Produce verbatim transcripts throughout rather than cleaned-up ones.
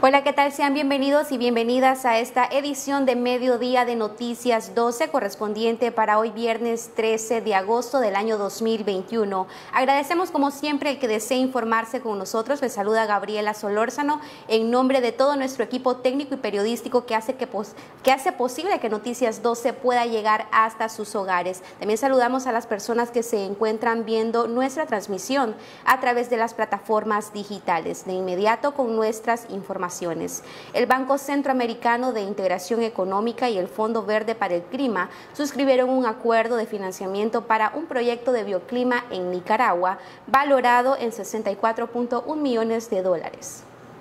Hola, ¿qué tal? Sean bienvenidos y bienvenidas a esta edición de Mediodía de Noticias doce, correspondiente para hoy viernes trece de agosto del año dos mil veintiuno. Agradecemos como siempre el que desee informarse con nosotros. Les saluda Gabriela Solórzano en nombre de todo nuestro equipo técnico y periodístico que hace, que, pos que hace posible que Noticias doce pueda llegar hasta sus hogares. También saludamos a las personas que se encuentran viendo nuestra transmisión a través de las plataformas digitales. De inmediato con nuestras informaciones. El Banco Centroamericano de Integración Económica y el Fondo Verde para el Clima suscribieron un acuerdo de financiamiento para un proyecto de bioclima en Nicaragua valorado en sesenta y cuatro punto uno millones de dólares.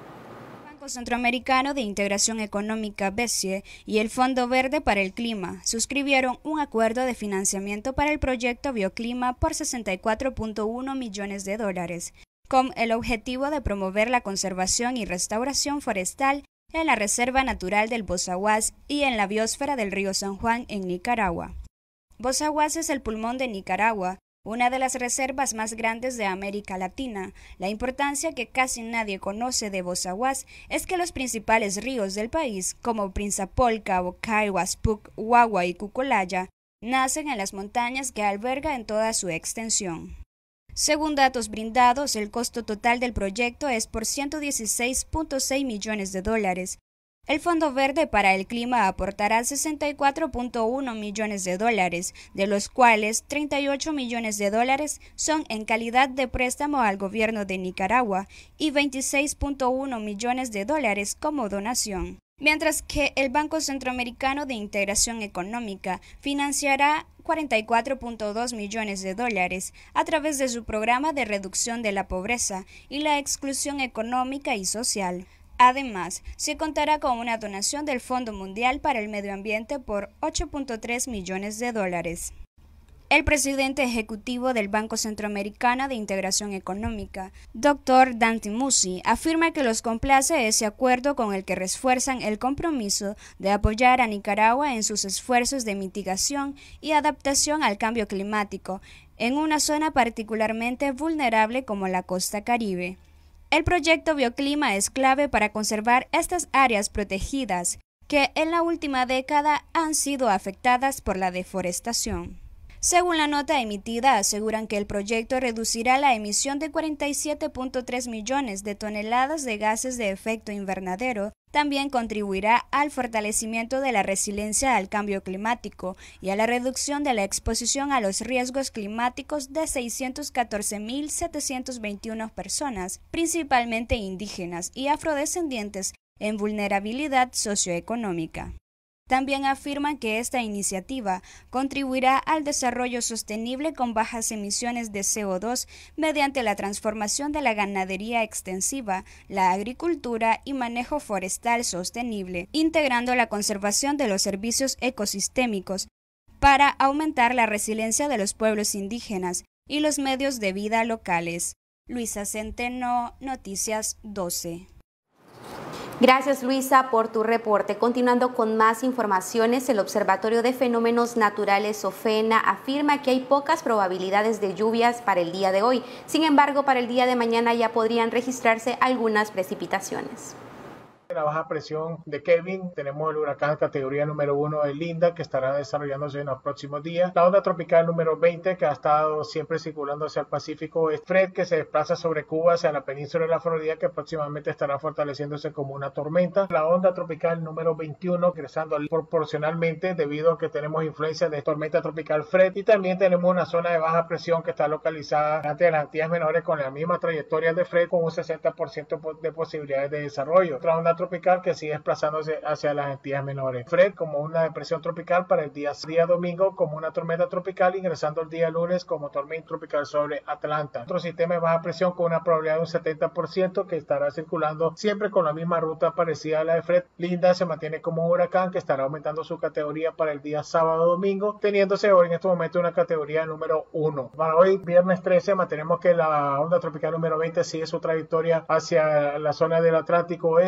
El Banco Centroamericano de Integración Económica B C E y el Fondo Verde para el Clima suscribieron un acuerdo de financiamiento para el proyecto Bioclima por sesenta y cuatro punto uno millones de dólares. Con el objetivo de promover la conservación y restauración forestal en la Reserva Natural del Bozaguas y en la biosfera del río San Juan en Nicaragua. Bozaguas es el pulmón de Nicaragua, una de las reservas más grandes de América Latina. La importancia que casi nadie conoce de Bozaguas es que los principales ríos del país, como Prinzapolca, Bocay, Huaspuc, Huagua y Cucolaya, nacen en las montañas que alberga en toda su extensión. Según datos brindados, el costo total del proyecto es por ciento dieciséis punto seis millones de dólares. El Fondo Verde para el Clima aportará sesenta y cuatro punto uno millones de dólares, de los cuales treinta y ocho millones de dólares son en calidad de préstamo al gobierno de Nicaragua y veintiséis punto uno millones de dólares como donación. Mientras que el Banco Centroamericano de Integración Económica financiará cuarenta y cuatro punto dos millones de dólares a través de su programa de reducción de la pobreza y la exclusión económica y social. Además, se contará con una donación del Fondo Mundial para el Medio Ambiente por ocho punto tres millones de dólares. El presidente ejecutivo del Banco Centroamericano de Integración Económica, doctor Dante Mussi, afirma que los complace ese acuerdo con el que refuerzan el compromiso de apoyar a Nicaragua en sus esfuerzos de mitigación y adaptación al cambio climático, en una zona particularmente vulnerable como la costa Caribe. El proyecto Bioclima es clave para conservar estas áreas protegidas que en la última década han sido afectadas por la deforestación. Según la nota emitida, aseguran que el proyecto reducirá la emisión de cuarenta y siete punto tres millones de toneladas de gases de efecto invernadero. También contribuirá al fortalecimiento de la resiliencia al cambio climático y a la reducción de la exposición a los riesgos climáticos de seiscientas catorce mil setecientas veintiuna personas, principalmente indígenas y afrodescendientes, en vulnerabilidad socioeconómica. También afirman que esta iniciativa contribuirá al desarrollo sostenible con bajas emisiones de C O dos mediante la transformación de la ganadería extensiva, la agricultura y manejo forestal sostenible, integrando la conservación de los servicios ecosistémicos para aumentar la resiliencia de los pueblos indígenas y los medios de vida locales. Luisa Centeno, Noticias doce. Gracias, Luisa, por tu reporte. Continuando con más informaciones, el Observatorio de Fenómenos Naturales OFENA afirma que hay pocas probabilidades de lluvias para el día de hoy. Sin embargo, para el día de mañana ya podrían registrarse algunas precipitaciones. La baja presión de Kevin, tenemos el huracán categoría número uno de Linda que estará desarrollándose en los próximos días, la onda tropical número veinte que ha estado siempre circulando hacia el Pacífico es Fred, que se desplaza sobre Cuba hacia la península de la Florida, que próximamente estará fortaleciéndose como una tormenta, la onda tropical número veintiuno creciendo proporcionalmente debido a que tenemos influencia de tormenta tropical Fred, y también tenemos una zona de baja presión que está localizada ante las Antillas Menores con la misma trayectoria de Fred, con un sesenta por ciento de posibilidades de desarrollo. Otra onda tropical que sigue desplazándose hacia las Antillas Menores. Fred como una depresión tropical para el día, día domingo como una tormenta tropical, ingresando el día lunes como tormenta tropical sobre Atlanta. Otro sistema de baja presión con una probabilidad de un setenta por ciento que estará circulando siempre con la misma ruta parecida a la de Fred. Linda se mantiene como un huracán que estará aumentando su categoría para el día sábado domingo, teniéndose hoy en este momento una categoría número uno. Para hoy, viernes trece, mantenemos que la onda tropical número veinte sigue su trayectoria hacia la zona del Atlántico Oeste. La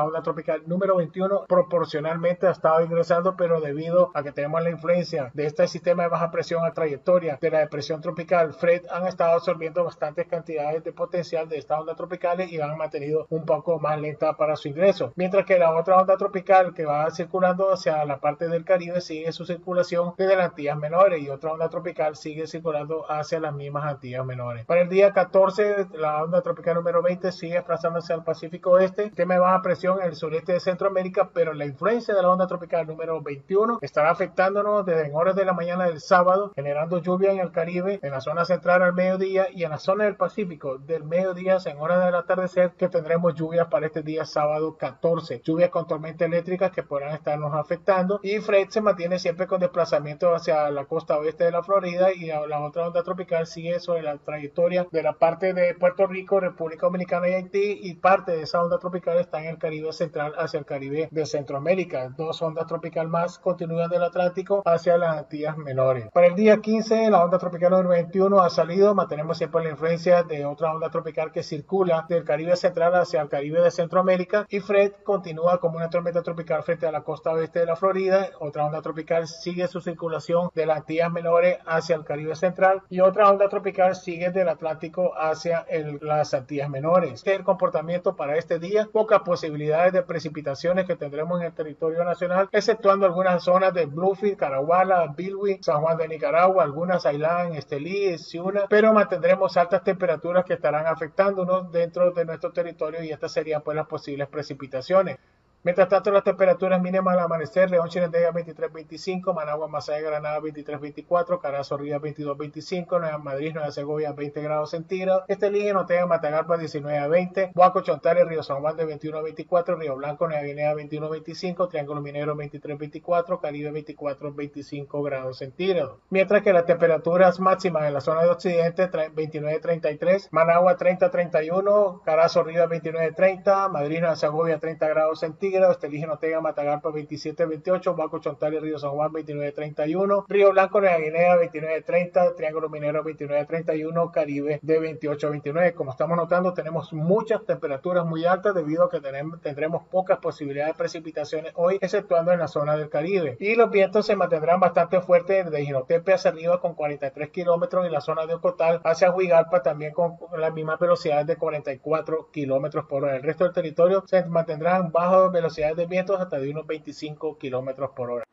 la onda tropical número veintiuno proporcionalmente ha estado ingresando, pero debido a que tenemos la influencia de este sistema de baja presión a trayectoria de la depresión tropical Fred, han estado absorbiendo bastantes cantidades de potencial de estas ondas tropicales y han mantenido un poco más lenta para su ingreso, mientras que la otra onda tropical que va circulando hacia la parte del Caribe sigue su circulación desde las Antillas Menores y otra onda tropical sigue circulando hacia las mismas Antillas Menores. Para el día catorce, la onda tropical número veinte sigue desplazándose al Pacífico Oeste, tema de baja presión en el sureste de Centroamérica, pero la influencia de la onda tropical número veintiuno estará afectándonos desde en horas de la mañana del sábado, generando lluvia en el Caribe, en la zona central al mediodía y en la zona del Pacífico del mediodía en horas del atardecer, que tendremos lluvias para este día sábado catorce, lluvias con tormentas eléctricas que podrán estarnos afectando, y Fred se mantiene siempre con desplazamiento hacia la costa oeste de la Florida y la otra onda tropical sigue sobre la trayectoria de la parte de Puerto Rico, República Dominicana y Haití, y parte de esa onda tropical está en el Caribe central hacia el Caribe de Centroamérica. Dos ondas tropicales más continúan del Atlántico hacia las Antillas Menores. Para el día quince, la onda tropical número veintiuno ha salido, mantenemos siempre la influencia de otra onda tropical que circula del Caribe central hacia el Caribe de Centroamérica, y Fred continúa como una tormenta tropical frente a la costa oeste de la Florida. Otra onda tropical sigue su circulación de las Antillas Menores hacia el Caribe central y otra onda tropical sigue del Atlántico hacia el, las Antillas Menores. Este es el comportamiento para este día. Pocas posibilidades de precipitaciones que tendremos en el territorio nacional, exceptuando algunas zonas de Bluefield, Caraguala, Bilwi, San Juan de Nicaragua, algunas Ailán, Estelí, Ciuna, pero mantendremos altas temperaturas que estarán afectándonos dentro de nuestro territorio, y estas serían pues las posibles precipitaciones. Mientras tanto, las temperaturas mínimas al amanecer: León, Chinandega veintitrés veinticinco, Managua, Masaya, Granada veintitrés veinticuatro, Carazo, Rías veintidós veinticinco, Nueva Madrid, Nueva Segovia veinte grados centígrados, Estelí, Notega, Matagalpa diecinueve a veinte, Boaco, Chontales, Río San Juan de veintiuno a veinticuatro, Río Blanco, Nueva Guinea veintiuno a veinticinco, Triángulo Minero veintitrés veinticuatro, Caribe veinticuatro a veinticinco grados centígrados. Mientras que las temperaturas máximas en la zona de Occidente: veintinueve a treinta y tres, Managua treinta a treinta y uno, Carazo, Ríos veintinueve a treinta, Madrid, Nueva Segovia treinta grados centígrados, Estelí, Notega, Matagalpa veintisiete a veintiocho, Baco, Chontales, Río San Juan veintinueve a treinta y uno, Río Blanco, Nueva Guinea veintinueve a treinta, Triángulo Minero veintinueve a treinta y uno, Caribe de veintiocho a veintinueve. Como estamos notando, tenemos muchas temperaturas muy altas debido a que tenemos, tendremos pocas posibilidades de precipitaciones hoy, exceptuando en la zona del Caribe. Y los vientos se mantendrán bastante fuertes desde Jinotepe hacia arriba con cuarenta y tres kilómetros, y la zona de Ocotal hacia Huigalpa también con las mismas velocidades de cuarenta y cuatro kilómetros por hora. El resto del territorio se mantendrán bajo velocidades de vientos hasta de unos veinticinco kilómetros por hora.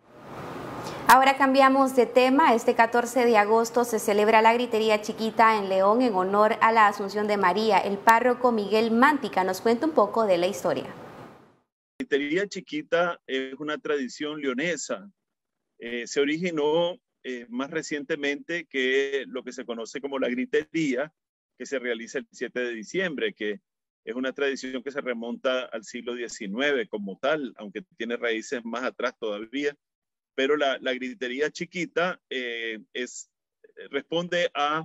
Ahora cambiamos de tema. Este catorce de agosto se celebra la Gritería Chiquita en León en honor a la Asunción de María. El párroco Miguel Mántica nos cuenta un poco de la historia. La Gritería Chiquita es una tradición leonesa. Eh, se originó eh, más recientemente que lo que se conoce como la Gritería, que se realiza el siete de diciembre, que es una tradición que se remonta al siglo diecinueve como tal, aunque tiene raíces más atrás todavía. Pero la, la Gritería Chiquita eh, es, responde a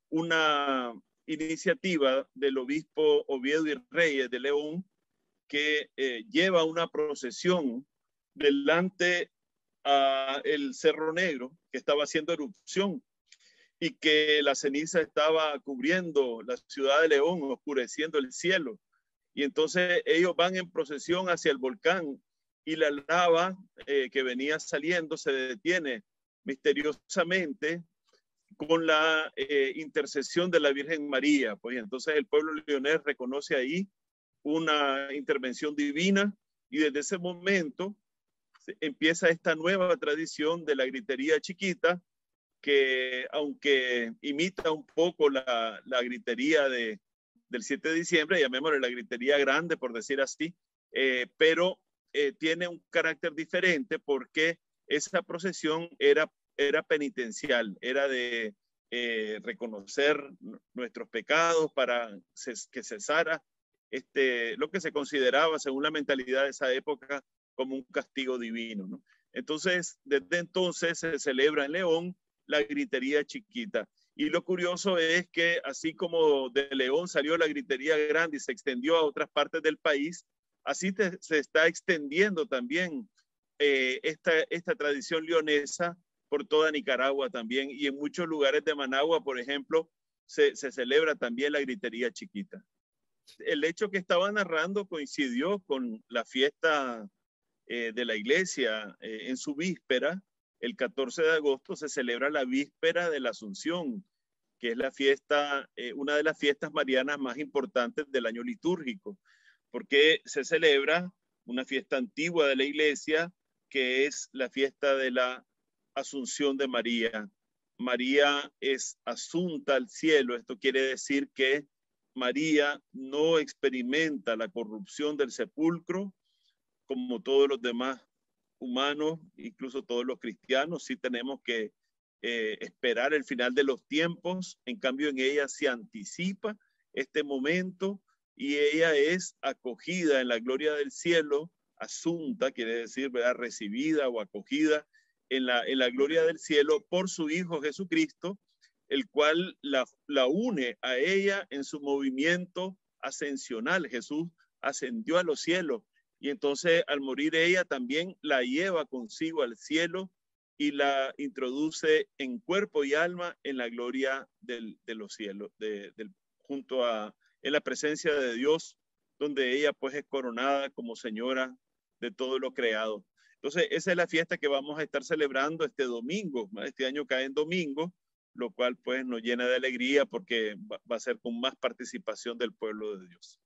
una iniciativa del obispo Oviedo y Reyes de León, que eh, lleva una procesión delante a el Cerro Negro, que estaba haciendo erupción, y que la ceniza estaba cubriendo la ciudad de León, oscureciendo el cielo. Y entonces ellos van en procesión hacia el volcán, y la lava eh, que venía saliendo se detiene misteriosamente con la eh, intercesión de la Virgen María. Pues entonces el pueblo leonés reconoce ahí una intervención divina, y desde ese momento empieza esta nueva tradición de la Gritería Chiquita, que aunque imita un poco la, la gritería de, del siete de diciembre, llamémosle la Gritería Grande por decir así, eh, pero Eh, tiene un carácter diferente porque esa procesión era, era penitencial, era de eh, reconocer nuestros pecados para ses, que cesara este, lo que se consideraba, según la mentalidad de esa época, como un castigo divino, ¿no? Entonces, desde entonces se celebra en León la Gritería Chiquita. Y lo curioso es que así como de León salió la Gritería Grande y se extendió a otras partes del país, así te, se está extendiendo también eh, esta, esta tradición leonesa por toda Nicaragua también, y en muchos lugares de Managua, por ejemplo, se, se celebra también la Gritería Chiquita. El hecho que estaba narrando coincidió con la fiesta eh, de la iglesia eh, en su víspera. El catorce de agosto se celebra la víspera de la Asunción, que es la fiesta, eh, una de las fiestas marianas más importantes del año litúrgico, porque se celebra una fiesta antigua de la iglesia, que es la fiesta de la Asunción de María. María es asunta al cielo. Esto quiere decir que María no experimenta la corrupción del sepulcro como todos los demás humanos, incluso todos los cristianos. Sí tenemos que eh, esperar el final de los tiempos. En cambio, en ella se anticipa este momento y ella es acogida en la gloria del cielo. Asunta quiere decir, ¿verdad?, recibida o acogida en la, en la gloria del cielo por su Hijo Jesucristo, el cual la, la une a ella en su movimiento ascensional. Jesús ascendió a los cielos y entonces al morir ella también la lleva consigo al cielo y la introduce en cuerpo y alma en la gloria del, de los cielos, de, de, junto a en la presencia de Dios, donde ella pues es coronada como señora de todo lo creado. Entonces esa es la fiesta que vamos a estar celebrando este domingo. Este año cae en domingo, lo cual pues nos llena de alegría porque va a ser con más participación del pueblo de Dios.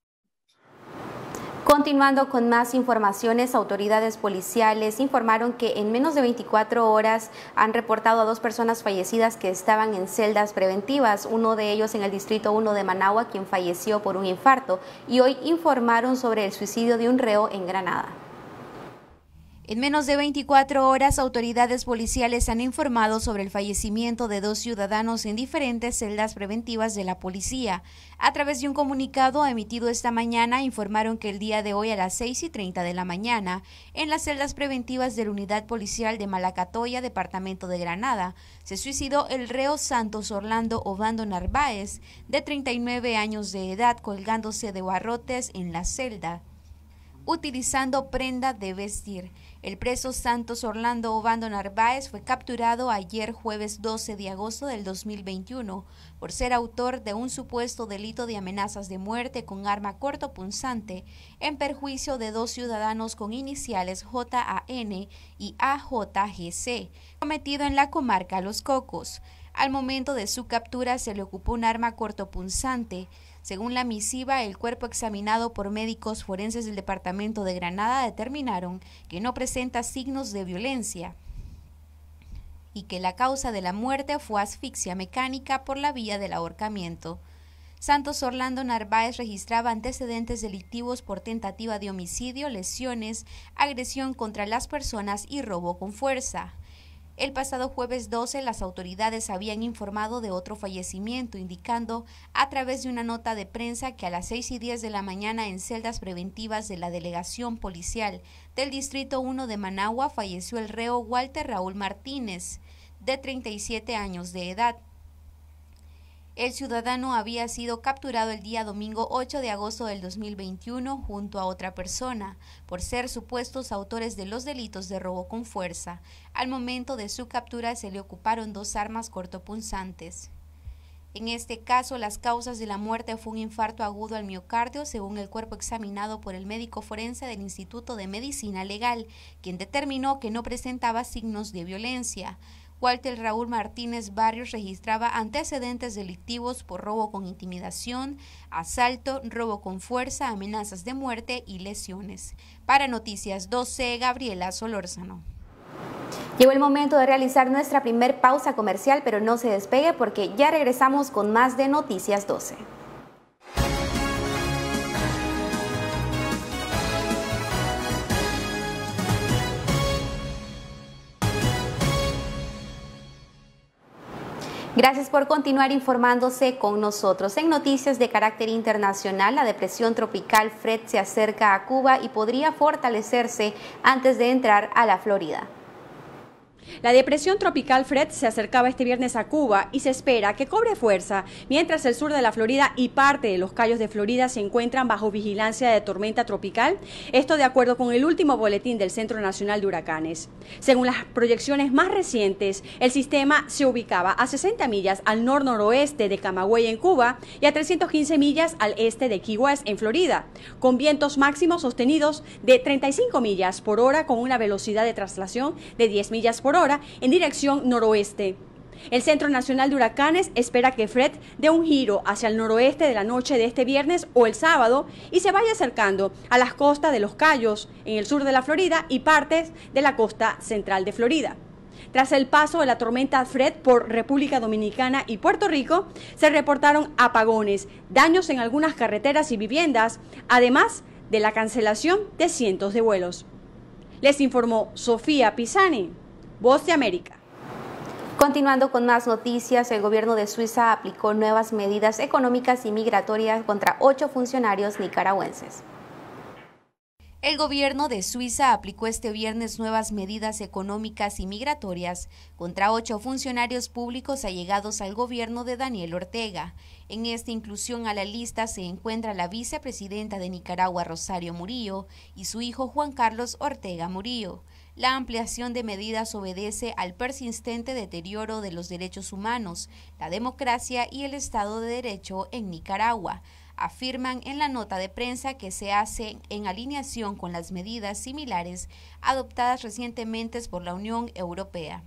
Continuando con más informaciones, autoridades policiales informaron que en menos de veinticuatro horas han reportado a dos personas fallecidas que estaban en celdas preventivas, uno de ellos en el distrito uno de Managua, quien falleció por un infarto, y hoy informaron sobre el suicidio de un reo en Granada. En menos de veinticuatro horas, autoridades policiales han informado sobre el fallecimiento de dos ciudadanos en diferentes celdas preventivas de la policía. A través de un comunicado emitido esta mañana, informaron que el día de hoy a las seis y treinta de la mañana, en las celdas preventivas de la Unidad Policial de Malacatoya, departamento de Granada, se suicidó el reo Santos Orlando Obando Narváez, de treinta y nueve años de edad, colgándose de barrotes en la celda, utilizando prenda de vestir. El preso Santos Orlando Obando Narváez fue capturado ayer jueves doce de agosto del dos mil veintiuno por ser autor de un supuesto delito de amenazas de muerte con arma cortopunzante en perjuicio de dos ciudadanos con iniciales J A N y A J G C, cometido en la comarca Los Cocos. Al momento de su captura se le ocupó un arma cortopunzante. Según la misiva, el cuerpo examinado por médicos forenses del departamento de Granada determinaron que no presenta signos de violencia y que la causa de la muerte fue asfixia mecánica por la vía del ahorcamiento. Santos Orlando Narváez registraba antecedentes delictivos por tentativa de homicidio, lesiones, agresión contra las personas y robo con fuerza. El pasado jueves doce, las autoridades habían informado de otro fallecimiento, indicando a través de una nota de prensa que a las seis y diez de la mañana en celdas preventivas de la delegación policial del distrito uno de Managua falleció el reo Walter Raúl Martínez, de treinta y siete años de edad. El ciudadano había sido capturado el día domingo ocho de agosto del dos mil veintiuno junto a otra persona por ser supuestos autores de los delitos de robo con fuerza. Al momento de su captura se le ocuparon dos armas cortopunzantes. En este caso, las causas de la muerte fue un infarto agudo al miocardio, según el cuerpo examinado por el médico forense del Instituto de Medicina Legal, quien determinó que no presentaba signos de violencia. Walter Raúl Martínez Barrios registraba antecedentes delictivos por robo con intimidación, asalto, robo con fuerza, amenazas de muerte y lesiones. Para Noticias doce, Gabriela Solórzano. Llegó el momento de realizar nuestra primer pausa comercial, pero no se despegue porque ya regresamos con más de Noticias doce. Gracias por continuar informándose con nosotros. En noticias de carácter internacional, la depresión tropical Fred se acerca a Cuba y podría fortalecerse antes de entrar a la Florida. La depresión tropical Fred se acercaba este viernes a Cuba y se espera que cobre fuerza, mientras el sur de la Florida y parte de los Cayos de Florida se encuentran bajo vigilancia de tormenta tropical, esto de acuerdo con el último boletín del Centro Nacional de Huracanes. Según las proyecciones más recientes, el sistema se ubicaba a sesenta millas al nor-noroeste de Camagüey en Cuba y a trescientas quince millas al este de Key West en Florida, con vientos máximos sostenidos de treinta y cinco millas por hora con una velocidad de traslación de diez millas por hora en dirección noroeste. El Centro Nacional de Huracanes espera que Fred dé un giro hacia el noroeste de la noche de este viernes o el sábado y se vaya acercando a las costas de los Cayos en el sur de la Florida y partes de la costa central de Florida. Tras el paso de la tormenta Fred por República Dominicana y Puerto Rico, se reportaron apagones, daños en algunas carreteras y viviendas, además de la cancelación de cientos de vuelos. Les informó Sofía Pisani, Voz de América. Continuando con más noticias, el gobierno de Suiza aplicó nuevas medidas económicas y migratorias contra ocho funcionarios nicaragüenses. El gobierno de Suiza aplicó este viernes nuevas medidas económicas y migratorias contra ocho funcionarios públicos allegados al gobierno de Daniel Ortega. En esta inclusión a la lista se encuentra la vicepresidenta de Nicaragua, Rosario Murillo, y su hijo Juan Carlos Ortega Murillo. La ampliación de medidas obedece al persistente deterioro de los derechos humanos, la democracia y el Estado de Derecho en Nicaragua. Afirman en la nota de prensa que se hace en alineación con las medidas similares adoptadas recientemente por la Unión Europea.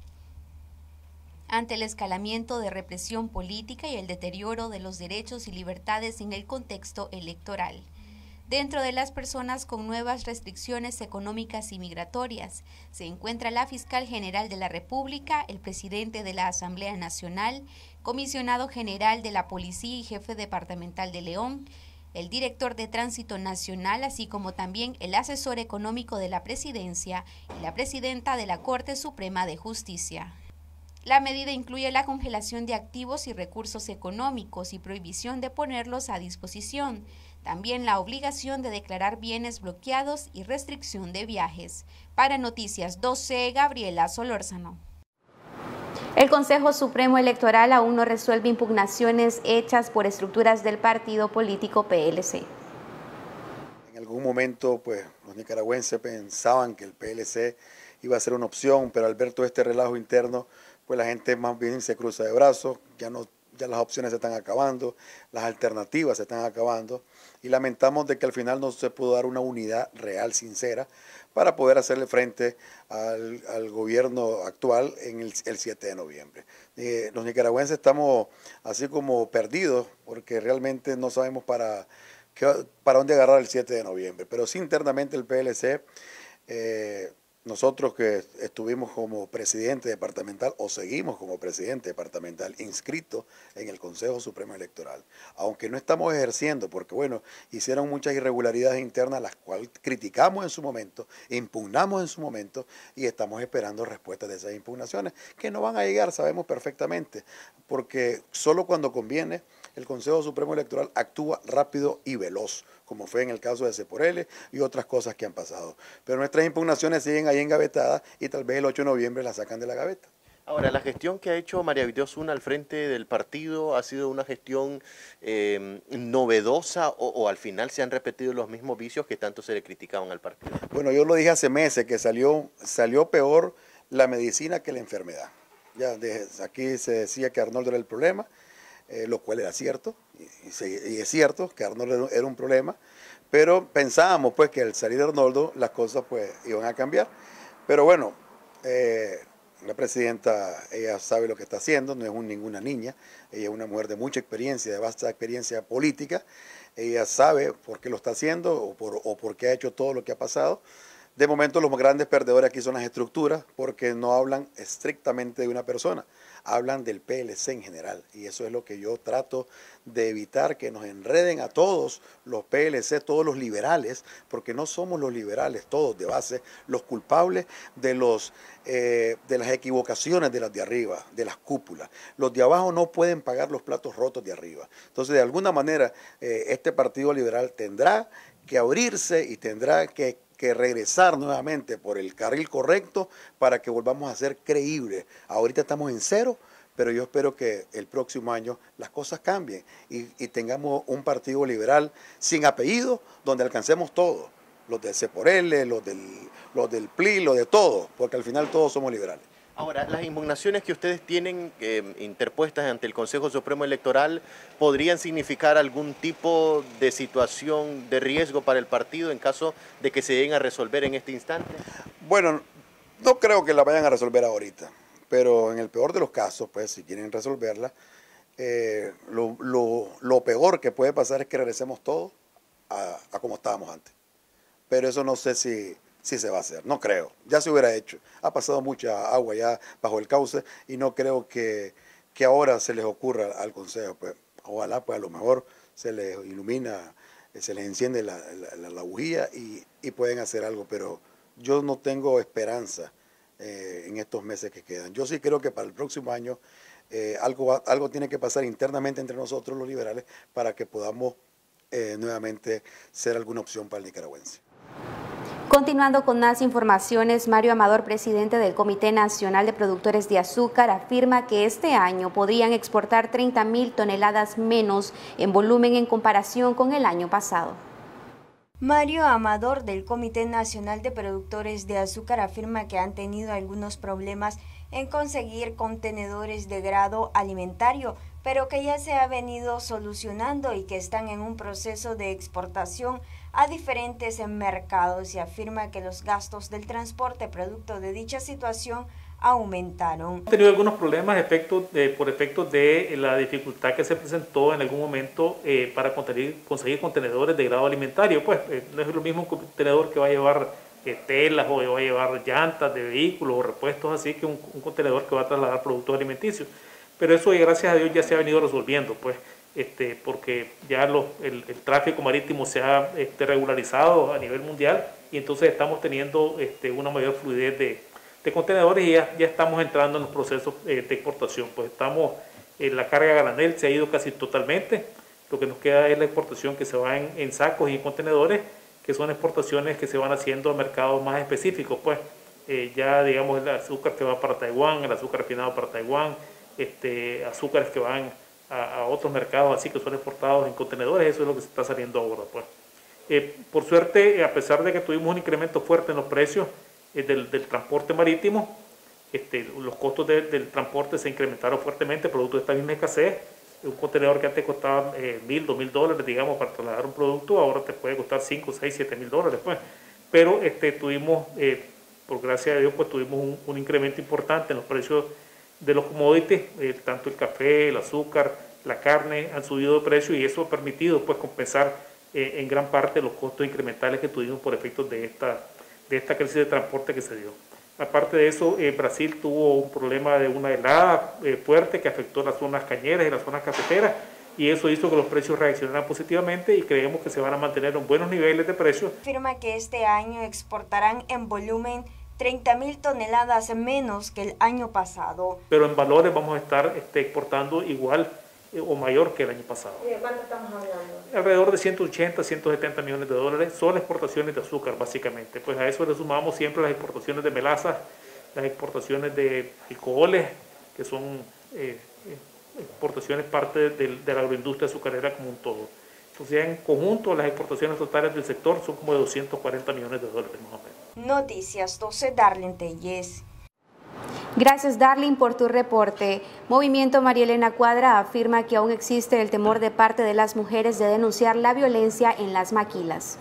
Ante el escalamiento de represión política y el deterioro de los derechos y libertades en el contexto electoral. Dentro de las personas con nuevas restricciones económicas y migratorias se encuentra la fiscal general de la República, el presidente de la Asamblea Nacional, comisionado general de la Policía y jefe departamental de León, el director de Tránsito Nacional, así como también el asesor económico de la Presidencia y la presidenta de la Corte Suprema de Justicia. La medida incluye la congelación de activos y recursos económicos y prohibición de ponerlos a disposición. También la obligación de declarar bienes bloqueados y restricción de viajes. Para Noticias doce, Gabriela Solórzano. El Consejo Supremo Electoral aún no resuelve impugnaciones hechas por estructuras del partido político P L C. En algún momento, pues, los nicaragüenses pensaban que el P L C iba a ser una opción, pero al ver todo este relajo interno, pues la gente más bien se cruza de brazos, ya no ya las opciones se están acabando, las alternativas se están acabando y lamentamos de que al final no se pudo dar una unidad real, sincera, para poder hacerle frente al, al gobierno actual en el, el siete de noviembre. Eh, los nicaragüenses estamos así como perdidos porque realmente no sabemos para, qué, para dónde agarrar el siete de noviembre, pero sí internamente el P L C, eh, nosotros que estuvimos como presidente departamental o seguimos como presidente departamental inscrito en el Consejo Supremo Electoral, aunque no estamos ejerciendo, porque bueno, hicieron muchas irregularidades internas, las cuales criticamos en su momento, impugnamos en su momento y estamos esperando respuestas de esas impugnaciones, que no van a llegar, sabemos perfectamente, porque solo cuando conviene el Consejo Supremo Electoral actúa rápido y veloz, como fue en el caso de C por L y otras cosas que han pasado. Pero nuestras impugnaciones siguen ahí engavetadas y tal vez el ocho de noviembre las sacan de la gaveta. Ahora, la gestión que ha hecho María Victoria Osuna al frente del partido ha sido una gestión eh, novedosa o, o al final se han repetido los mismos vicios que tanto se le criticaban al partido. Bueno, yo lo dije hace meses que salió, salió peor la medicina que la enfermedad. Ya de, aquí se decía que Arnoldo era el problema, eh, lo cual era cierto, y, y, se, y es cierto que Arnoldo era un problema, pero pensábamos pues que al salir de Arnoldo las cosas pues iban a cambiar. Pero bueno, eh, la presidenta, ella sabe lo que está haciendo, no es un, ninguna niña, ella es una mujer de mucha experiencia, de vasta experiencia política, ella sabe por qué lo está haciendo o por, o por qué ha hecho todo lo que ha pasado. De momento los grandes perdedores aquí son las estructuras porque no hablan estrictamente de una persona, hablan del P L C en general y eso es lo que yo trato de evitar, que nos enreden a todos los P L C, todos los liberales, porque no somos los liberales todos de base los culpables de, los, eh, de las equivocaciones de las de arriba, de las cúpulas. Los de abajo no pueden pagar los platos rotos de arriba. Entonces de alguna manera eh, este partido liberal tendrá que abrirse y tendrá que que regresar nuevamente por el carril correcto para que volvamos a ser creíbles. Ahorita estamos en cero, pero yo espero que el próximo año las cosas cambien y, y tengamos un partido liberal sin apellido donde alcancemos todo, los del C por L, los del, los del P L I, los de todo, porque al final todos somos liberales. Ahora, las impugnaciones que ustedes tienen eh, interpuestas ante el Consejo Supremo Electoral podrían significar algún tipo de situación de riesgo para el partido en caso de que se lleguen a resolver en este instante. Bueno, no creo que la vayan a resolver ahorita, pero en el peor de los casos, pues si quieren resolverla, eh, lo, lo, lo peor que puede pasar es que regresemos todos a, a como estábamos antes. Pero eso no sé si... sí se va a hacer, no creo, ya se hubiera hecho, ha pasado mucha agua ya bajo el cauce y no creo que, que ahora se les ocurra al Consejo, pues ojalá pues a lo mejor se les ilumina, se les enciende la, la, la bujía y, y pueden hacer algo, pero yo no tengo esperanza eh, en estos meses que quedan. Yo sí creo que para el próximo año eh, algo, algo tiene que pasar internamente entre nosotros los liberales para que podamos eh, nuevamente ser alguna opción para el nicaragüense. Continuando con más informaciones, Mario Amador, presidente del Comité Nacional de Productores de Azúcar, afirma que este año podrían exportar treinta mil toneladas menos en volumen en comparación con el año pasado. Mario Amador del Comité Nacional de Productores de Azúcar afirma que han tenido algunos problemas en conseguir contenedores de grado alimentario, pero que ya se ha venido solucionando y que están en un proceso de exportación a diferentes mercados, y afirma que los gastos del transporte producto de dicha situación aumentaron. Hemos tenido algunos problemas efecto de, por efecto de la dificultad que se presentó en algún momento eh, para conseguir, conseguir contenedores de grado alimentario. Pues eh, no es lo mismo un contenedor que va a llevar eh, telas o va a llevar llantas de vehículos o repuestos así que un, un contenedor que va a trasladar productos alimenticios. Pero eso, gracias a Dios, ya se ha venido resolviendo, pues. Este, porque ya lo, el, el tráfico marítimo se ha este, regularizado a nivel mundial y entonces estamos teniendo este, una mayor fluidez de, de contenedores y ya, ya estamos entrando en los procesos eh, de exportación. Pues estamos, en la carga granel se ha ido casi totalmente, lo que nos queda es la exportación que se va en, en sacos y en contenedores, que son exportaciones que se van haciendo a mercados más específicos. Pues eh, ya digamos el azúcar que va para Taiwán, el azúcar refinado para Taiwán, este, azúcares que van A, a otros mercados así que son exportados en contenedores, eso es lo que se está saliendo ahora. Pues. Eh, por suerte, a pesar de que tuvimos un incremento fuerte en los precios eh, del, del transporte marítimo, este, los costos de, del transporte se incrementaron fuertemente producto de esta misma escasez. Un contenedor que antes costaba eh, mil, dos mil dólares, digamos, para trasladar un producto, ahora te puede costar cinco, seis, siete mil dólares. Pues. Pero este, tuvimos, eh, por gracia de Dios, pues tuvimos un, un incremento importante en los precios de los commodities, eh, tanto el café, el azúcar, la carne han subido de precio y eso ha permitido pues compensar eh, en gran parte los costos incrementales que tuvimos por efectos de esta, de esta crisis de transporte que se dio. Aparte de eso, eh, Brasil tuvo un problema de una helada eh, fuerte que afectó las zonas cañeras y las zonas cafeteras y eso hizo que los precios reaccionaran positivamente y creemos que se van a mantener en buenos niveles de precios. Afirma que este año exportarán en volumen treinta mil toneladas menos que el año pasado. Pero en valores vamos a estar este, exportando igual eh, o mayor que el año pasado. ¿De cuánto estamos hablando? Alrededor de ciento ochenta, ciento setenta millones de dólares, son exportaciones de azúcar básicamente. Pues a eso le sumamos siempre las exportaciones de melazas, las exportaciones de alcoholes, que son eh, exportaciones parte de, de la agroindustria azucarera como un todo. Entonces en conjunto las exportaciones totales del sector son como de doscientos cuarenta millones de dólares más o menos. Noticias doce, Darlene Telles. Gracias, Darlene, por tu reporte. Movimiento María Elena Cuadra afirma que aún existe el temor de parte de las mujeres de denunciar la violencia en las maquilas.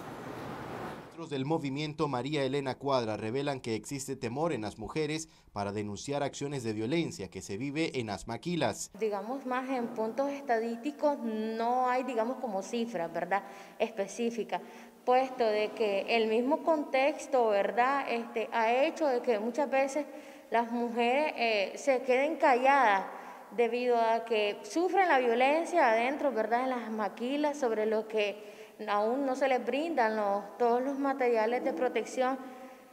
Del movimiento María Elena Cuadra revelan que existe temor en las mujeres para denunciar acciones de violencia que se vive en las maquilas. Digamos más en puntos estadísticos no hay, digamos, como cifras, ¿verdad?, específicas, puesto de que el mismo contexto, ¿verdad?, este, ha hecho de que muchas veces las mujeres eh, se queden calladas debido a que sufren la violencia adentro, ¿verdad?, en las maquilas, sobre lo que aún no se les brindan los, todos los materiales de protección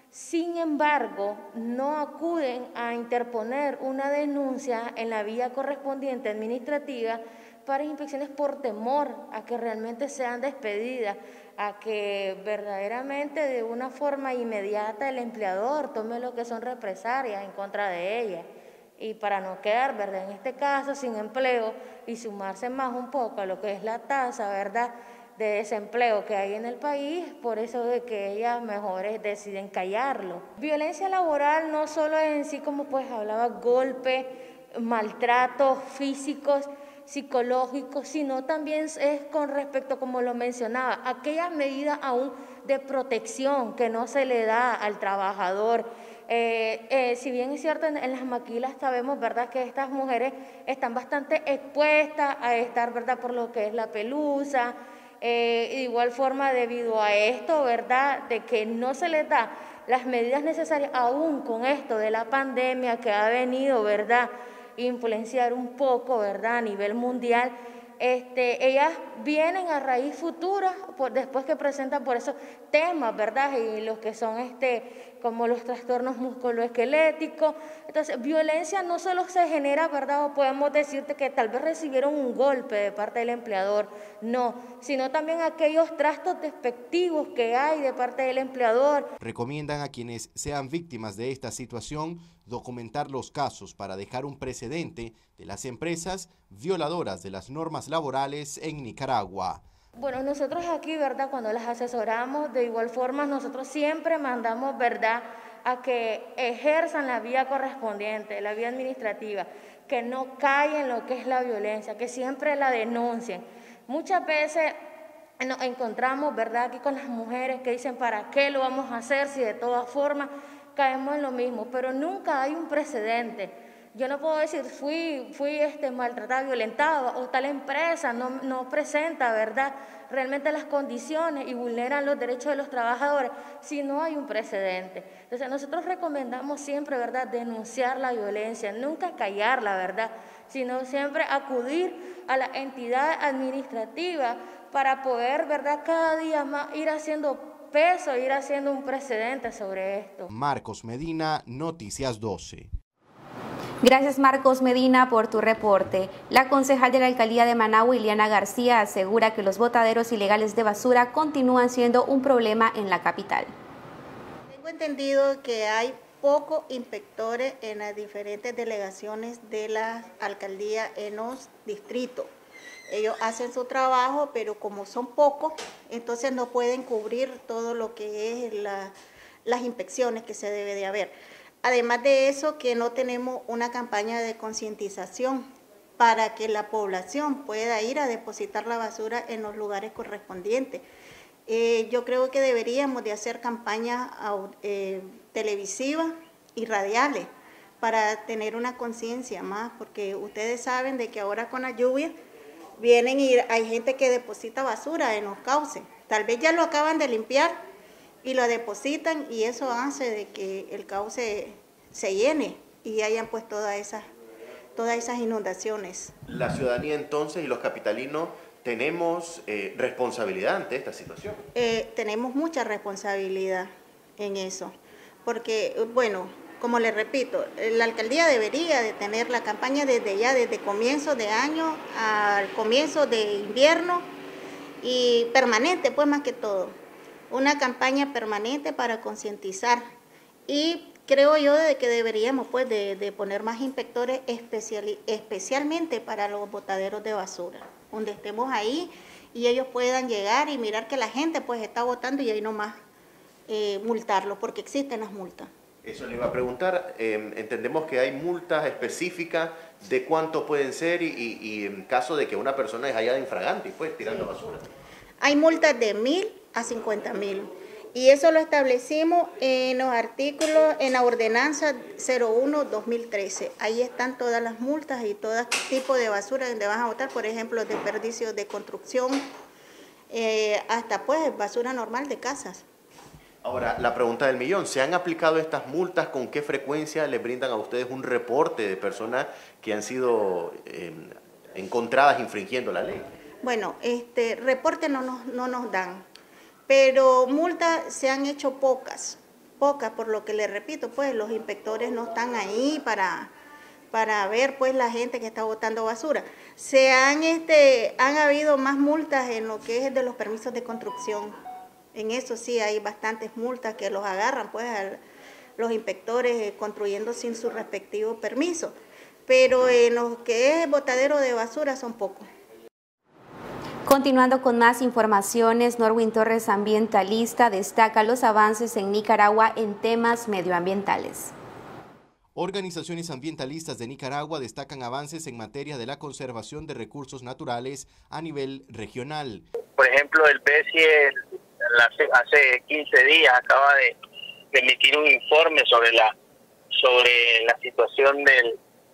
Sin embargo, no acuden a interponer una denuncia en la vía correspondiente administrativa para inspecciones por temor a que realmente sean despedidas, a que verdaderamente de una forma inmediata el empleador tome lo que son represalias en contra de ella. Y para no quedar, ¿verdad?, en este caso sin empleo y sumarse más un poco a lo que es la tasa, ¿verdad?, de desempleo que hay en el país, por eso de que ellas mejores deciden callarlo. Violencia laboral no solo es en sí, como pues hablaba, golpe, maltratos físicos, psicológicos, sino también es con respecto, como lo mencionaba, aquellas medidas aún de protección que no se le da al trabajador. Eh, eh, si bien es cierto, en, en las maquilas sabemos, ¿verdad?, que estas mujeres están bastante expuestas a estar, ¿verdad?, por lo que es la pelusa. Eh, de igual forma, debido a esto, ¿verdad?, de que no se les da las medidas necesarias, aún con esto de la pandemia que ha venido, ¿verdad?, influenciar un poco, ¿verdad?, a nivel mundial, este, ellas vienen a raíz futura, por, después que presentan por esos temas, ¿verdad?, y los que son este, como los trastornos musculoesqueléticos. Entonces, violencia no solo se genera, ¿verdad?, o podemos decirte que tal vez recibieron un golpe de parte del empleador, no, sino también aquellos trastos despectivos que hay de parte del empleador. Recomiendan a quienes sean víctimas de esta situación documentar los casos para dejar un precedente de las empresas violadoras de las normas laborales en Nicaragua. Bueno, nosotros aquí, ¿verdad?, cuando las asesoramos, de igual forma nosotros siempre mandamos, ¿verdad?, a que ejerzan la vía correspondiente, la vía administrativa, que no callen lo que es la violencia, que siempre la denuncien. Muchas veces nos encontramos, ¿verdad?, aquí con las mujeres que dicen, ¿para qué lo vamos a hacer si de todas formas caemos en lo mismo? Pero nunca hay un precedente. Yo no puedo decir, fui, fui este, maltratada, violentada, o tal empresa no, no presenta, ¿verdad?, realmente las condiciones y vulneran los derechos de los trabajadores, si no hay un precedente. Entonces, nosotros recomendamos siempre, ¿verdad?, denunciar la violencia, nunca callarla, ¿verdad?, sino siempre acudir a la entidad administrativa para poder, ¿verdad?, cada día más ir haciendo peso, ir haciendo un precedente sobre esto. Marcos Medina, Noticias doce. Gracias, Marcos Medina, por tu reporte. La concejal de la alcaldía de Managua, Ileana García, asegura que los botaderos ilegales de basura continúan siendo un problema en la capital. Tengo entendido que hay pocos inspectores en las diferentes delegaciones de la alcaldía en los distritos. Ellos hacen su trabajo, pero como son pocos, entonces no pueden cubrir todo lo que es la, las inspecciones que se debe de haber. Además de eso, que no tenemos una campaña de concientización para que la población pueda ir a depositar la basura en los lugares correspondientes. Eh, yo creo que deberíamos de hacer campañas eh, televisivas y radiales para tener una conciencia más, porque ustedes saben de que ahora con la lluvia vienen y hay gente que deposita basura en los cauces. Tal vez ya lo acaban de limpiar y lo depositan y eso hace de que el cauce se llene y hayan pues todas esas, todas esas inundaciones. La ciudadanía entonces y los capitalinos tenemos eh, responsabilidad ante esta situación. Eh, tenemos mucha responsabilidad en eso, porque bueno, como les repito, la alcaldía debería de tener la campaña desde ya, desde comienzo de año al comienzo de invierno y permanente, pues más que todo. Una campaña permanente para concientizar y creo yo de que deberíamos pues de, de poner más inspectores especial, especialmente para los botaderos de basura, donde estemos ahí y ellos puedan llegar y mirar que la gente pues está botando y ahí nomás eh, multarlo, porque existen las multas. Eso le iba a preguntar, eh, entendemos que hay multas específicas de cuánto pueden ser y, y, y en caso de que una persona es hallada infragante pues tirando sí. basura. Hay multas de mil a cincuenta mil. Y eso lo establecimos en los artículos, en la ordenanza cero uno dos mil trece. Ahí están todas las multas y todo tipo de basura donde van a botar, por ejemplo, desperdicios de construcción, eh, hasta pues basura normal de casas. Ahora, la pregunta del millón, ¿se han aplicado estas multas? ¿Con qué frecuencia les brindan a ustedes un reporte de personas que han sido eh, encontradas infringiendo la ley? Bueno, este reporte no nos, no nos dan, pero multas se han hecho pocas, pocas, por lo que le repito, pues los inspectores no están ahí para, para ver pues la gente que está botando basura. Se han, este, han habido más multas en lo que es de los permisos de construcción. En eso sí hay bastantes multas que los agarran pues a los inspectores eh, construyendo sin su respectivo permiso. Pero en lo que es botadero de basura son pocos. Continuando con más informaciones, Norwin Torres, ambientalista, destaca los avances en Nicaragua en temas medioambientales. Organizaciones ambientalistas de Nicaragua destacan avances en materia de la conservación de recursos naturales a nivel regional. Por ejemplo, el B S I E hace quince días acaba de emitir un informe sobre la, sobre la situación del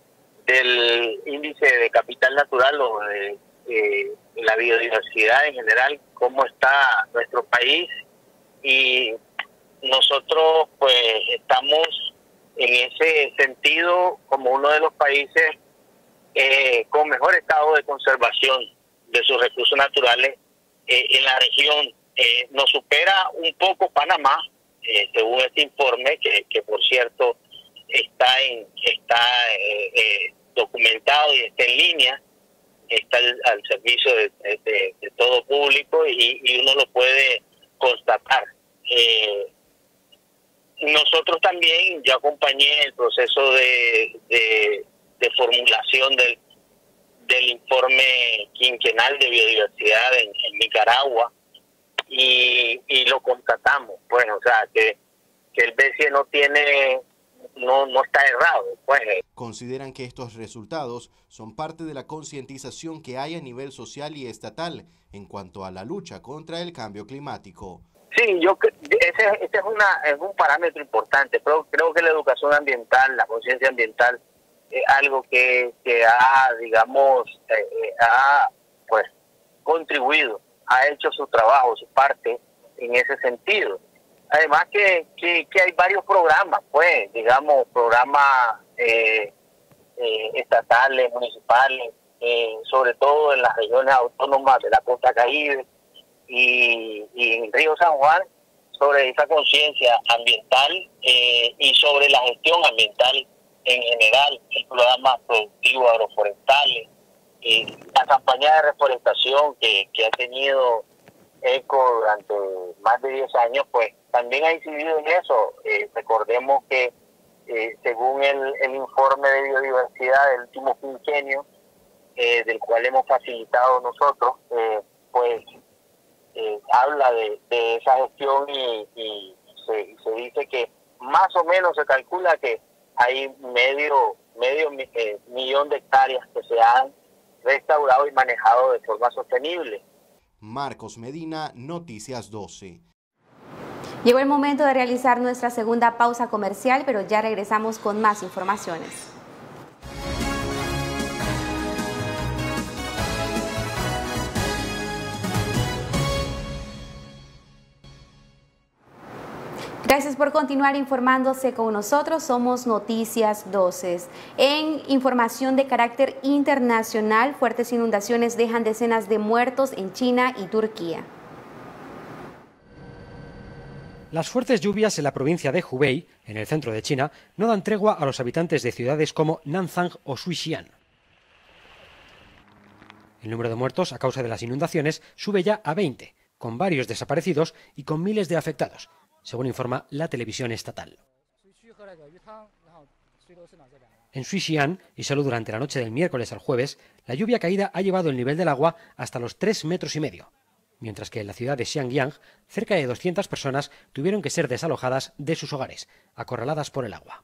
del índice de capital natural o de eh, la biodiversidad en general, cómo está nuestro país, y nosotros pues estamos en ese sentido como uno de los países eh, con mejor estado de conservación de sus recursos naturales eh, en la región. Eh, nos supera un poco Panamá, eh, según este informe, que, que por cierto está en está eh, eh, documentado y está en línea, está al, al servicio de, de, de todo público y, y uno lo puede constatar. Eh, nosotros también, yo acompañé el proceso de, de, de formulación del, del informe quinquenal de biodiversidad en, en Nicaragua y, y lo constatamos, bueno, o sea, que, que el B S I E no tiene... No, no está errado. Pues. Consideran que estos resultados son parte de la concientización que hay a nivel social y estatal en cuanto a la lucha contra el cambio climático. Sí, yo ese, ese es, una, es un parámetro importante, pero creo que la educación ambiental, la conciencia ambiental, es algo que, que ha, digamos, eh, ha pues contribuido, ha hecho su trabajo, su parte en ese sentido. Además que, que, que hay varios programas, pues, digamos, programas eh, eh, estatales, municipales, eh, sobre todo en las regiones autónomas de la Costa Caribe y, y en Río San Juan, sobre esa conciencia ambiental eh, y sobre la gestión ambiental en general, el programa productivo agroforestales, eh, la campaña de reforestación que, que ha tenido eco durante más de diez años, pues también ha incidido en eso. Eh, recordemos que eh, según el, el informe de biodiversidad del último quinquenio, eh, del cual hemos facilitado nosotros, eh, pues eh, habla de, de esa gestión y, y se, se dice que más o menos se calcula que hay medio, medio eh, millón de hectáreas que se han restaurado y manejado de forma sostenible. Marcos Medina, Noticias doce. Llegó el momento de realizar nuestra segunda pausa comercial, pero ya regresamos con más informaciones. Gracias por continuar informándose con nosotros. Somos Noticias doce. En información de carácter internacional, fuertes inundaciones dejan decenas de muertos en China y Turquía. Las fuertes lluvias en la provincia de Hubei, en el centro de China, no dan tregua a los habitantes de ciudades como Nanzang o Suixian. El número de muertos a causa de las inundaciones sube ya a veinte, con varios desaparecidos y con miles de afectados, según informa la televisión estatal. En Suixian, y solo durante la noche del miércoles al jueves, la lluvia caída ha llevado el nivel del agua hasta los tres metros y medio, mientras que en la ciudad de Xiangyang, cerca de doscientas personas tuvieron que ser desalojadas de sus hogares, acorraladas por el agua.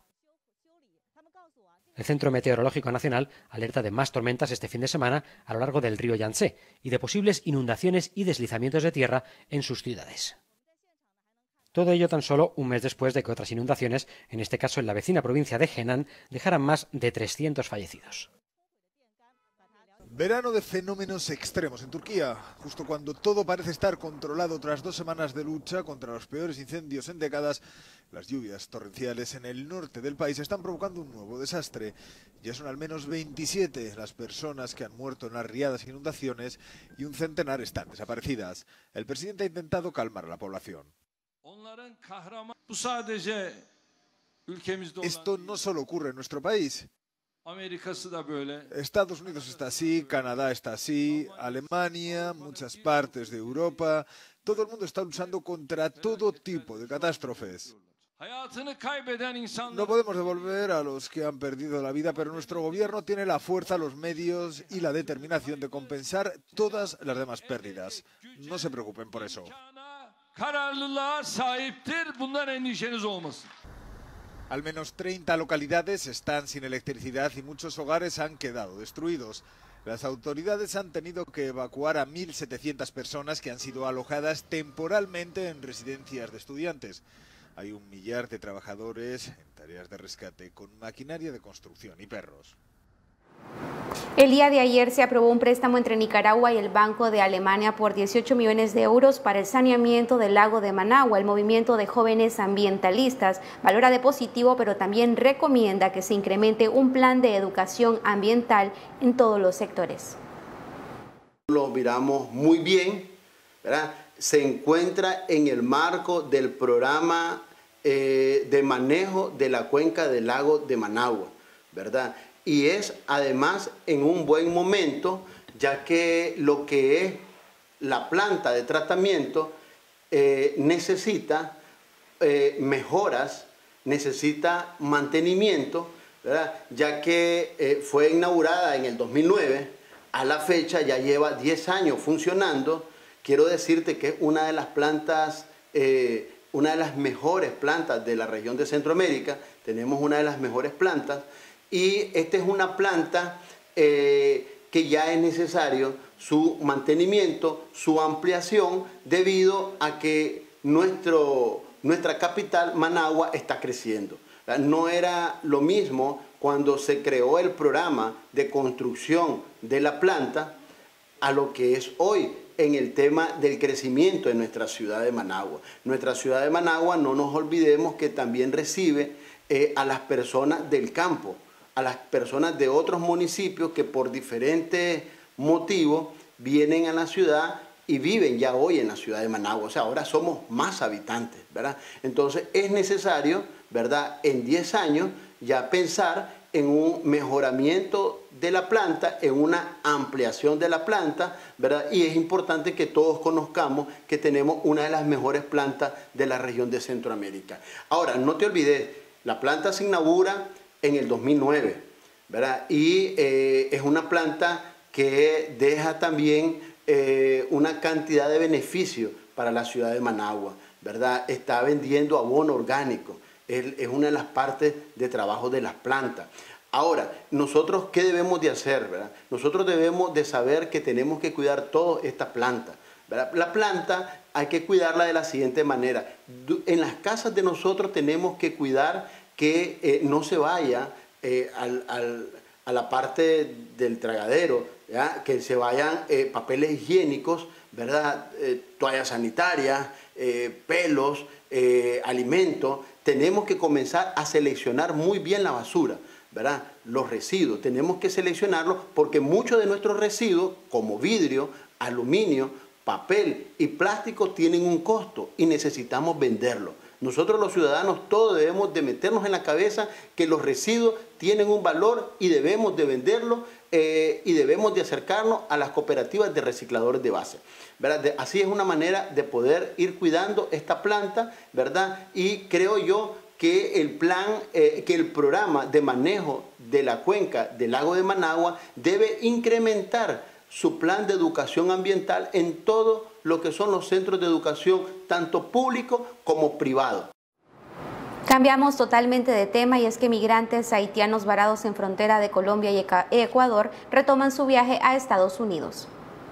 El Centro Meteorológico Nacional alerta de más tormentas este fin de semana a lo largo del río Yangtze y de posibles inundaciones y deslizamientos de tierra en sus ciudades. Todo ello tan solo un mes después de que otras inundaciones, en este caso en la vecina provincia de Henan, dejaran más de trescientos fallecidos. Verano de fenómenos extremos en Turquía, justo cuando todo parece estar controlado tras dos semanas de lucha contra los peores incendios en décadas, las lluvias torrenciales en el norte del país están provocando un nuevo desastre. Ya son al menos veintisiete las personas que han muerto en las riadas inundaciones y un centenar están desaparecidas. El presidente ha intentado calmar a la población. Esto no solo ocurre en nuestro país. Estados Unidos está así, Canadá está así, Alemania, muchas partes de Europa. Todo el mundo está luchando contra todo tipo de catástrofes. No podemos devolver a los que han perdido la vida, pero nuestro gobierno tiene la fuerza, los medios y la determinación de compensar todas las demás pérdidas. No se preocupen por eso. Al menos treinta localidades están sin electricidad y muchos hogares han quedado destruidos. Las autoridades han tenido que evacuar a mil setecientas personas que han sido alojadas temporalmente en residencias de estudiantes. Hay un millar de trabajadores en tareas de rescate con maquinaria de construcción y perros. El día de ayer se aprobó un préstamo entre Nicaragua y el Banco de Alemania por dieciocho millones de euros para el saneamiento del lago de Managua. El movimiento de jóvenes ambientalistas valora de positivo, pero también recomienda que se incremente un plan de educación ambiental en todos los sectores. Lo miramos muy bien, ¿verdad? Se encuentra en el marco del programa eh, de manejo de la cuenca del lago de Managua, ¿verdad? Y es además en un buen momento, ya que lo que es la planta de tratamiento eh, necesita eh, mejoras, necesita mantenimiento, ¿verdad? Ya que eh, fue inaugurada en el dos mil nueve, a la fecha ya lleva diez años funcionando. Quiero decirte que es una de las plantas, eh, una de las mejores plantas de la región de Centroamérica. Tenemos una de las mejores plantas. Y esta es una planta eh, que ya es necesario su mantenimiento, su ampliación, debido a que nuestro, nuestra capital, Managua, está creciendo. No era lo mismo cuando se creó el programa de construcción de la planta a lo que es hoy en el tema del crecimiento de nuestra ciudad de Managua. Nuestra ciudad de Managua, no nos olvidemos que también recibe eh, a las personas del campo, a las personas de otros municipios que por diferentes motivos vienen a la ciudad y viven ya hoy en la ciudad de Managua. O sea, ahora somos más habitantes, ¿verdad? Entonces es necesario, ¿verdad?, en diez años ya pensar en un mejoramiento de la planta, en una ampliación de la planta, ¿verdad? Y es importante que todos conozcamos que tenemos una de las mejores plantas de la región de Centroamérica. Ahora, no te olvides, la planta se inaugura en el dos mil nueve, ¿verdad? Y eh, es una planta que deja también eh, una cantidad de beneficios para la ciudad de Managua, ¿verdad? Está vendiendo abono orgánico, es, es una de las partes de trabajo de las plantas. Ahora, nosotros, ¿qué debemos de hacer, verdad? Nosotros debemos de saber que tenemos que cuidar toda esta planta, ¿verdad? La planta hay que cuidarla de la siguiente manera. En las casas de nosotros tenemos que cuidar que eh, no se vaya eh, al, al, a la parte del tragadero, ¿ya? Que se vayan eh, papeles higiénicos, ¿verdad? Eh, toallas sanitarias, eh, pelos, eh, alimentos. Tenemos que comenzar a seleccionar muy bien la basura, ¿verdad? Los residuos, tenemos que seleccionarlos porque muchos de nuestros residuos, como vidrio, aluminio, papel y plástico, tienen un costo y necesitamos venderlo. Nosotros los ciudadanos todos debemos de meternos en la cabeza que los residuos tienen un valor y debemos de venderlos eh, y debemos de acercarnos a las cooperativas de recicladores de base, ¿verdad? De, así es una manera de poder ir cuidando esta planta, ¿verdad? Y creo yo que el plan, eh, que el programa de manejo de la cuenca del lago de Managua debe incrementar su plan de educación ambiental en todo lo que son los centros de educación, tanto públicos como privados. Cambiamos totalmente de tema y es que migrantes haitianos varados en frontera de Colombia y Ecuador retoman su viaje a Estados Unidos.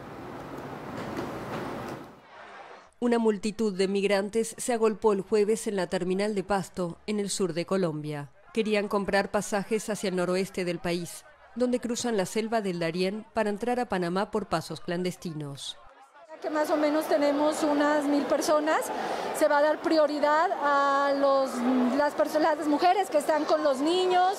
Una multitud de migrantes se agolpó el jueves en la terminal de Pasto, en el sur de Colombia. Querían comprar pasajes hacia el noroeste del país, donde cruzan la selva del Darién para entrar a Panamá por pasos clandestinos. Que más o menos tenemos unas mil personas, se va a dar prioridad a los, las, personas, las mujeres que están con los niños,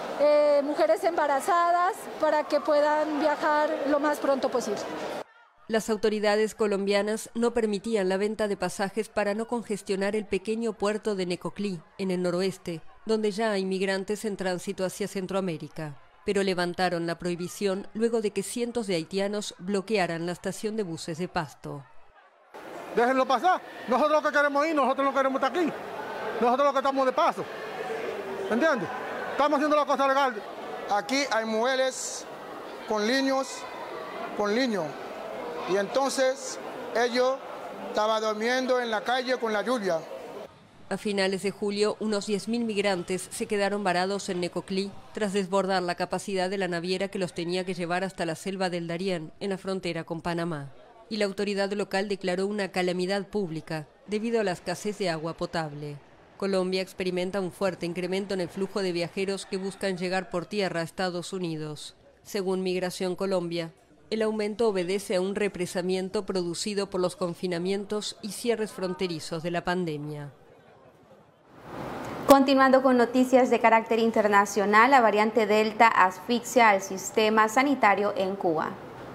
eh, mujeres embarazadas, para que puedan viajar lo más pronto posible. Las autoridades colombianas no permitían la venta de pasajes para no congestionar el pequeño puerto de Necoclí, en el noroeste, donde ya hay migrantes en tránsito hacia Centroamérica. Pero levantaron la prohibición luego de que cientos de haitianos bloquearan la estación de buses de Pasto. Déjenlo pasar. Nosotros lo que queremos ir, nosotros no queremos estar aquí. Nosotros lo que estamos de paso. ¿Entiendes? Estamos haciendo la cosa legal. Aquí hay mujeres con niños, con niños. Y entonces ellos estaban durmiendo en la calle con la lluvia. A finales de julio, unos diez mil migrantes se quedaron varados en Necoclí tras desbordar la capacidad de la naviera que los tenía que llevar hasta la selva del Darién, en la frontera con Panamá. Y la autoridad local declaró una calamidad pública debido a la escasez de agua potable. Colombia experimenta un fuerte incremento en el flujo de viajeros que buscan llegar por tierra a Estados Unidos. Según Migración Colombia, el aumento obedece a un represamiento producido por los confinamientos y cierres fronterizos de la pandemia. Continuando con noticias de carácter internacional, la variante Delta asfixia al sistema sanitario en Cuba.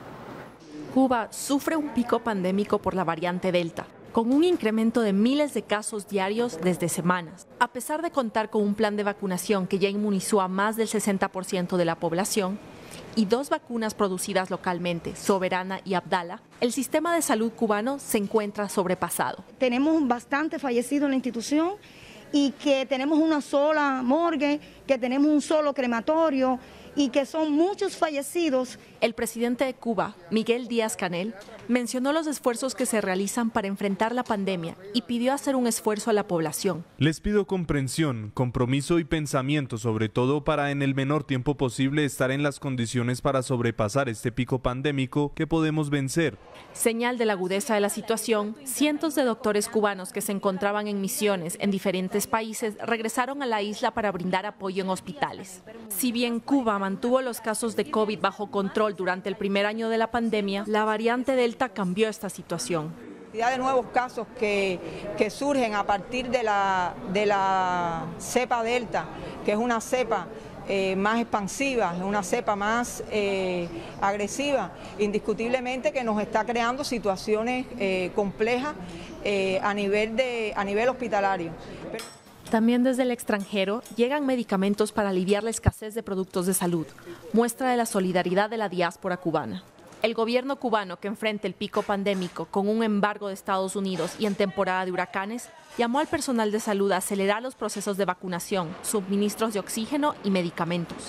Cuba sufre un pico pandémico por la variante Delta, con un incremento de miles de casos diarios desde semanas. A pesar de contar con un plan de vacunación que ya inmunizó a más del sesenta por ciento de la población y dos vacunas producidas localmente, Soberana y Abdala, el sistema de salud cubano se encuentra sobrepasado. Tenemos bastante fallecidos en la institución y que tenemos una sola morgue, que tenemos un solo crematorio y que son muchos fallecidos. El presidente de Cuba, Miguel Díaz-Canel, mencionó los esfuerzos que se realizan para enfrentar la pandemia y pidió hacer un esfuerzo a la población. Les pido comprensión, compromiso y pensamiento, sobre todo para en el menor tiempo posible estar en las condiciones para sobrepasar este pico pandémico que podemos vencer. Señal de la agudeza de la situación, cientos de doctores cubanos que se encontraban en misiones en diferentes países regresaron a la isla para brindar apoyo en hospitales. Si bien Cuba mantuvo los casos de COVID bajo control durante el primer año de la pandemia, la variante Delta cambió esta situación. De nuevos casos que, que surgen a partir de la, de la cepa Delta, que es una cepa eh, más expansiva, es una cepa más eh, agresiva, indiscutiblemente que nos está creando situaciones eh, complejas eh, a nivel de, a nivel hospitalario. Pero... También desde el extranjero llegan medicamentos para aliviar la escasez de productos de salud, muestra de la solidaridad de la diáspora cubana. El gobierno cubano, que enfrenta el pico pandémico con un embargo de Estados Unidos y en temporada de huracanes, llamó al personal de salud a acelerar los procesos de vacunación, suministros de oxígeno y medicamentos.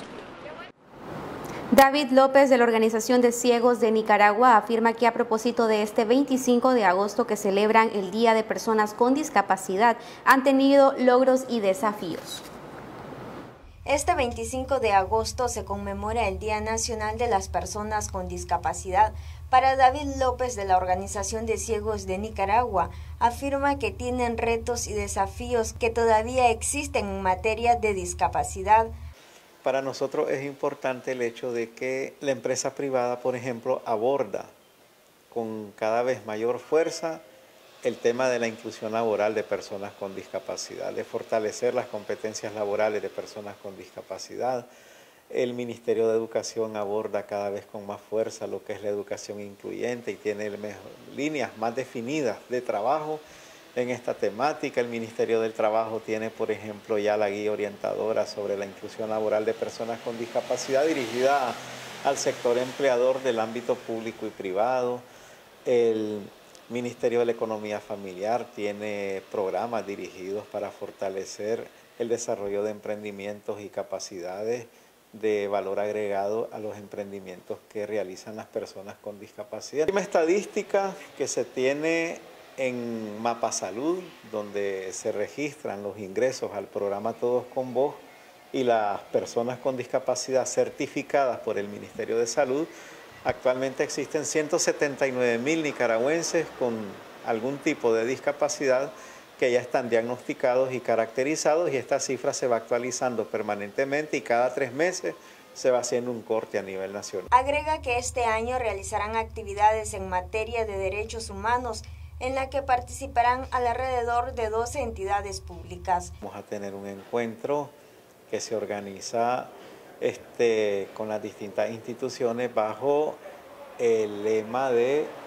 David López, de la Organización de Ciegos de Nicaragua, afirma que a propósito de este veinticinco de agosto que celebran el Día de Personas con Discapacidad, han tenido logros y desafíos. Este veinticinco de agosto se conmemora el Día Nacional de las Personas con Discapacidad. Para David López, de la Organización de Ciegos de Nicaragua, afirma que tienen retos y desafíos que todavía existen en materia de discapacidad. Para nosotros es importante el hecho de que la empresa privada, por ejemplo, aborda con cada vez mayor fuerza el tema de la inclusión laboral de personas con discapacidad, de fortalecer las competencias laborales de personas con discapacidad. El Ministerio de Educación aborda cada vez con más fuerza lo que es la educación incluyente y tiene líneas más definidas de trabajo en esta temática. El Ministerio del Trabajo tiene, por ejemplo, ya la guía orientadora sobre la inclusión laboral de personas con discapacidad dirigida al sector empleador del ámbito público y privado. El Ministerio de la Economía Familiar tiene programas dirigidos para fortalecer el desarrollo de emprendimientos y capacidades de valor agregado a los emprendimientos que realizan las personas con discapacidad. Una estadística que se tiene en Mapa Salud, donde se registran los ingresos al programa Todos con Voz y las personas con discapacidad certificadas por el Ministerio de Salud. Actualmente existen ciento setenta y nueve mil nicaragüenses con algún tipo de discapacidad que ya están diagnosticados y caracterizados, y esta cifra se va actualizando permanentemente y cada tres meses se va haciendo un corte a nivel nacional. Agrega que este año realizarán actividades en materia de derechos humanos en la que participarán alrededor de doce entidades públicas. Vamos a tener un encuentro que se organiza este, con las distintas instituciones bajo el lema de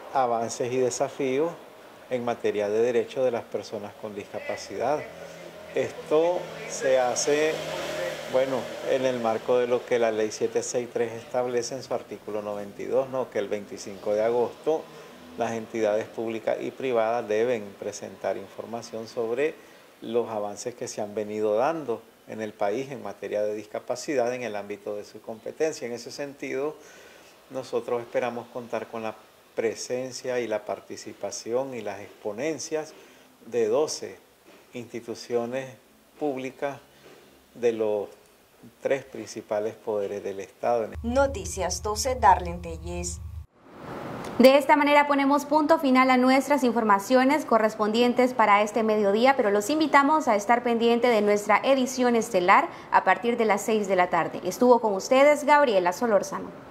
avances y desafíos en materia de derechos de las personas con discapacidad. Esto se hace, bueno, en el marco de lo que la ley setecientos sesenta y tres establece en su artículo noventa y dos, ¿no? Que el veinticinco de agosto las entidades públicas y privadas deben presentar información sobre los avances que se han venido dando en el país en materia de discapacidad en el ámbito de su competencia. En ese sentido, nosotros esperamos contar con la presencia y la participación y las exponencias de doce instituciones públicas de los tres principales poderes del Estado. Noticias doce, Darlene Telles. De esta manera ponemos punto final a nuestras informaciones correspondientes para este mediodía, pero los invitamos a estar pendiente de nuestra edición estelar a partir de las seis de la tarde. Estuvo con ustedes Gabriela Solórzano.